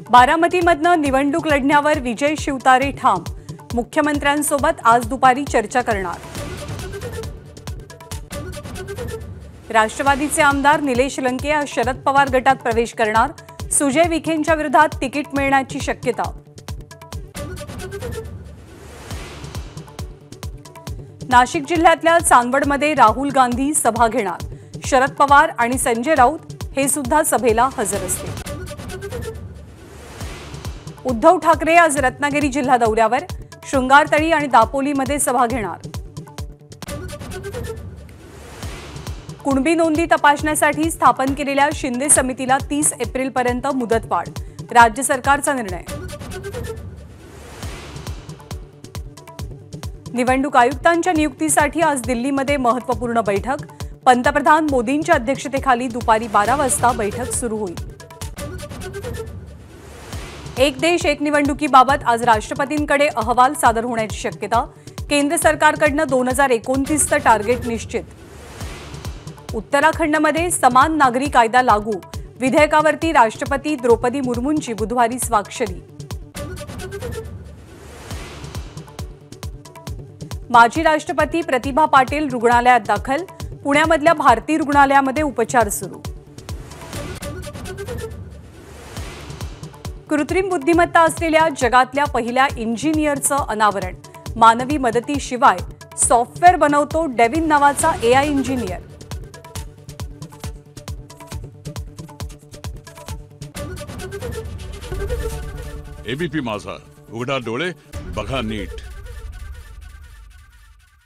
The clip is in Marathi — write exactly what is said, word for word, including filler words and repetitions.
बारामतीमधनं निवडणूक लढण्यावर विजय शिवतारे ठाम। मुख्यमंत्र्यांसोबत आज दुपारी चर्चा करणार। राष्ट्रवादीचे आमदार निलेश लंके आज शरद पवार गटात प्रवेश करणार। सुजय विखेंच्या विरोधात तिकीट मिळण्याची शक्यता। नाशिक जिल्ह्यातल्या चांदवडमध्ये राहुल गांधी सभा घेणार। शरद पवार आणि संजय राऊत हे सुद्धा सभेला हजर असतील। उद्धव ठाकरे आज रत्नागिरी जिल्हा दौऱ्यावर। शृंगारतळी आणि दापोलीमध्ये सभा घेणार। कुणबी नोंदी तपासण्यासाठी स्थापन केलेल्या शिंदे समितीला तीस एप्रिलपर्यंत मुदतवाढ। राज्य सरकारचा निर्णय। निवडणूक आयुक्तांच्या नियुक्तीसाठी आज दिल्लीमध्ये महत्त्वपूर्ण बैठक। पंतप्रधान मोदींच्या अध्यक्षतेखाली दुपारी बारा वाजता बैठक सुरू होईल। एक देश एक निवडणुकीबाबत आज राष्ट्रपतींकडे अहवाल सादर होण्याची शक्यता। केंद्र सरकारकडनं दोन हजार एकोणतीसचं टार्गेट निश्चित। उत्तराखंडमध्ये समान नागरी कायदा लागू। विधेयकावरती राष्ट्रपती द्रौपदी मुर्मूंची बुधवारी स्वाक्षरी। माजी राष्ट्रपती प्रतिभा पाटील रुग्णालयात दाखल। पुण्यामधल्या भारती रुग्णालयामध्ये उपचार सुरू। कृत्रिम बुद्धिमत्ता असलेल्या जगातल्या पहिल्या इंजिनियरचं अनावरण। मानवी मदतीशिवाय सॉफ्टवेअर बनवतो डेव्हिन नावाचा एआय इंजिनियर। एबीपी माझा, उघडा डोळे बघा नीट।